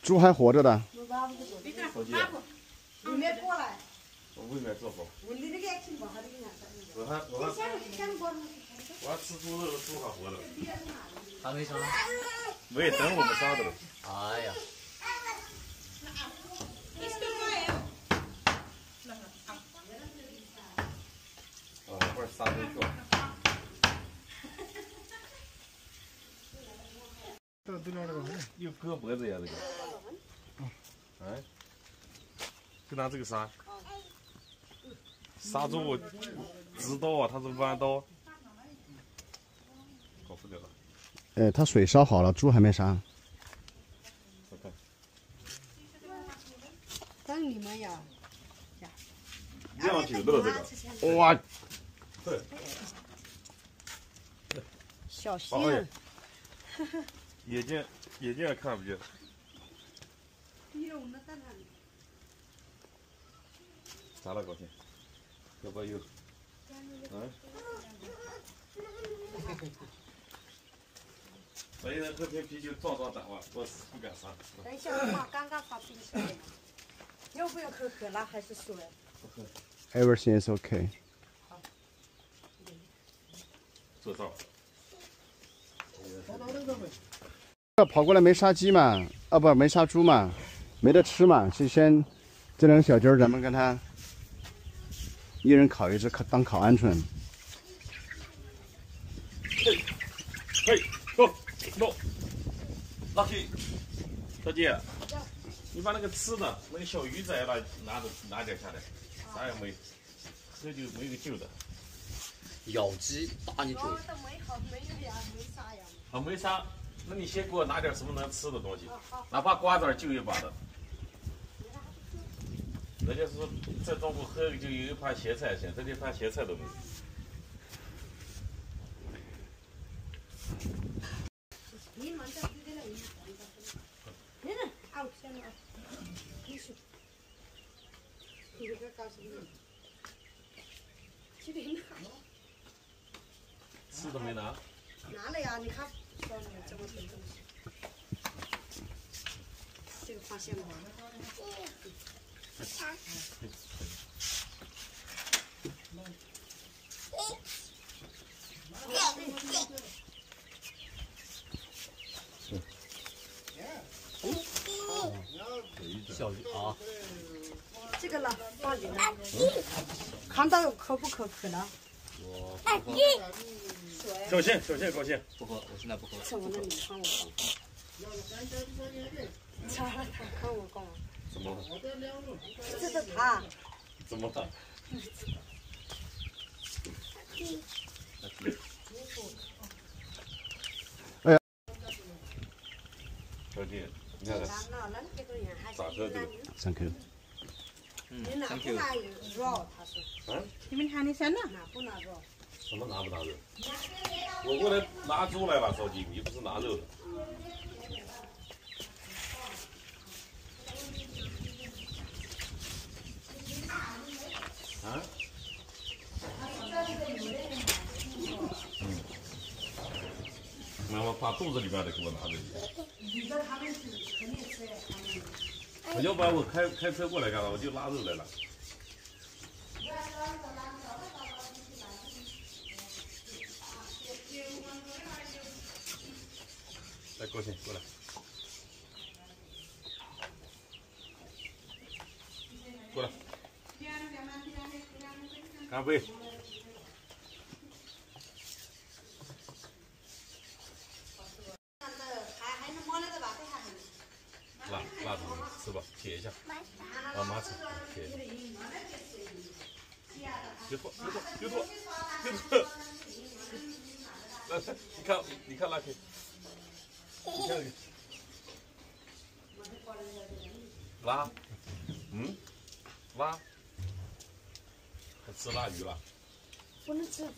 猪还活着的。 里面过来。 我外面做好。我还吃猪肉，猪还活着。 还没杀？ 没等我们杀的。 哎呀！ 哦，一会儿杀回去。有割脖子呀，这个。哎，就拿这个杀。杀猪直刀啊，它是弯刀。搞不了了。 它水烧好了，猪还没杀。 等你们呀。 酿酒的这个。 哇！ 对。 小心。 眼睛也看不见。咋了，高兴？要不要？嗯。我现在喝瓶啤酒壮壮胆吧，我不敢杀。 等一下，我刚刚发冰水了，要不要喝可乐还是水？ 不喝。 Everything is okay。 做灶。 跑过来没杀鸡嘛？啊不，没杀猪嘛，没得吃嘛，就先这两个小鸡儿，咱们跟他一人烤一只，当烤鹌鹑。 嘿，走，走，拉去。小姐，你把那个吃的那个小鱼仔拿点下来，啥也没，这就没个救的。 咬鸡打你嘴。 没有呀，没杀呀。 啊，没杀。那你先给我拿点什么能吃的东西，哪怕瓜子就一把的。人家说在中国喝就有一盘咸菜行，这里盘咸菜都没有。吃的没拿？ 拿了呀，你看上面这么多东西。这个发现了吗？ 小鱼啊！ 这个呢，放里面。看到可不可可乐？ 我不喝。 小心，小心，高兴。 不喝，我现在不喝。 怎么了？你看我干嘛？咋了？他看我干嘛？ 怎么了？ 这是他。 怎么了？ 哎呀！ 小姐，你看看，咋喝这个 ？Thank you。 Thank you。 你们喊你谁呢？拿不拿肉？ 什么拿不拿肉？我过来拿猪来了，烧鸡，你不是拿肉的。啊？妈妈把肚子里边的给我拿着去。我要不然我开车过来干嘛？我就拉肉来了。来，高兴过来。过来。干杯。辣子吃吧，舔一下。让妈吃，舔一下。别脱，别脱，别脱。来，你看辣 K。你看辣，辣，还吃辣鱼了？ 不能吃。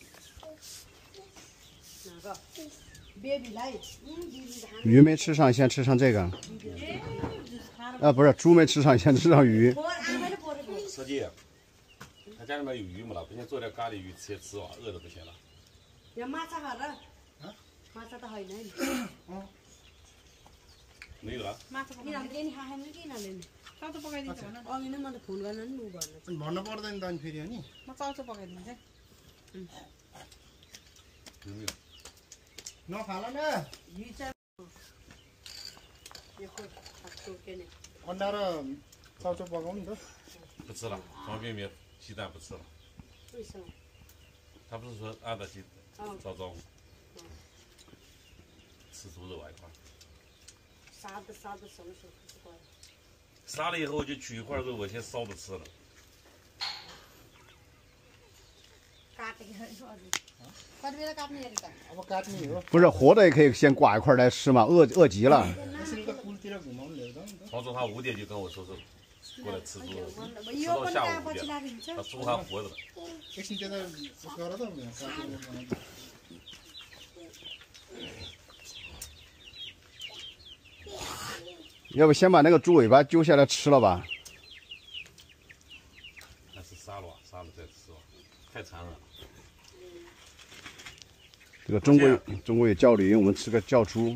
哪个？别比来， 鱼没吃上，先吃上这个。啊，不是，猪没吃上，先吃上鱼。 小姐，他家里面有鱼没了？不行，做点咖喱鱼先吃吧，饿的不行了。 要马扎好了，马扎的好呢。 没有了。 你让给你还没给那人。哦，你能把它碰到那路吧？ भन्नु पर्दैन त अनि फेरि अनि नखाला न 鱼在。一会儿他都给你。 अन्डा र चाउचाउ पकाउनु नि त 不吃了，方便面、鸡蛋不吃了。 为什么？ 他不是说按照鸡照照顾，吃猪肉啊一块。 杀的什么时候不知道？ 杀了以后就取一块肉，我先烧着吃了。 अब काट्ने हो 不是活的也可以先挂一块来吃嘛，饿极了。 यसरी त पुलतिर घुमाउनु ल्याउँछ नि त 黄总他5点就跟我说过来吃猪肉， 我吃到下午5点，他猪还活着呢。 एकछिन त्यता गर त काट्ने要不先把那个猪尾巴揪下来吃了吧？ 还是杀了吧，杀了再吃吧，太残忍了。 这个中国有叫驴，我们吃个叫猪。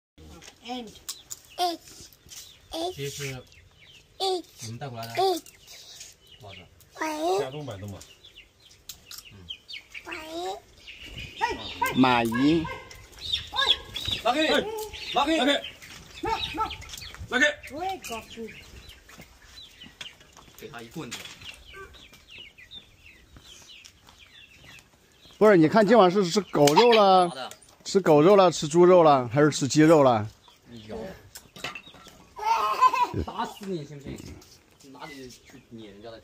这是你们带过来的，包子。 家中买的嘛。 马姨， 拉开，拉开，拉开， 拉开。 我也搞出。 给他一棍子。 不是，你看今晚是吃狗肉了，吃狗肉了，吃猪肉了，还是吃鸡肉了？ 有。打死你信不信？哪里去撵人家的鸡？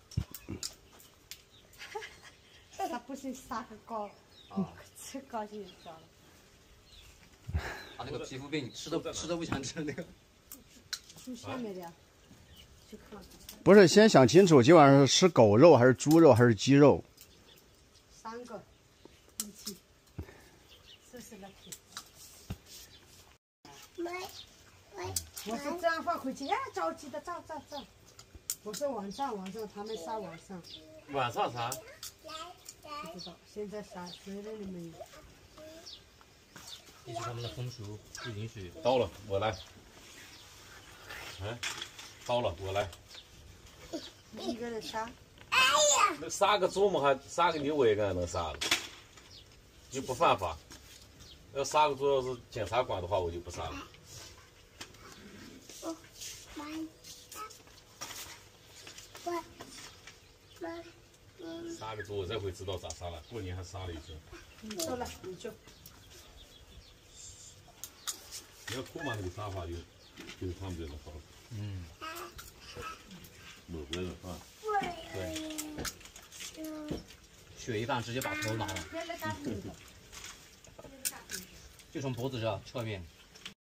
他不是杀个高，吃高兴就糟了。 他那个皮肤病，吃都不想吃那个。 去下面的，去看。 不是，先想清楚今晚上是吃狗肉还是猪肉还是鸡肉 ？3个一起，试试那皮。我是这样放回去，哎，着急的，照。我说晚上他们杀晚上。 晚上啥？ 不知道，现在杀谁的你们？ 也许他们的风俗不允许。 刀了，我来。哎，刀了，我来。 一个人杀？ 那杀个猪嘛，还杀个牛，我也敢能杀了，就不犯法。要杀个猪，要是检察官的话，我就不杀了。杀个猪，我这回知道咋杀了。过年还杀了一只。 你说了，你就。 你要拖把那个杀法就是他们这种方式。抹回来啊。 对。血一半直接把头拿了，就从脖子这侧面。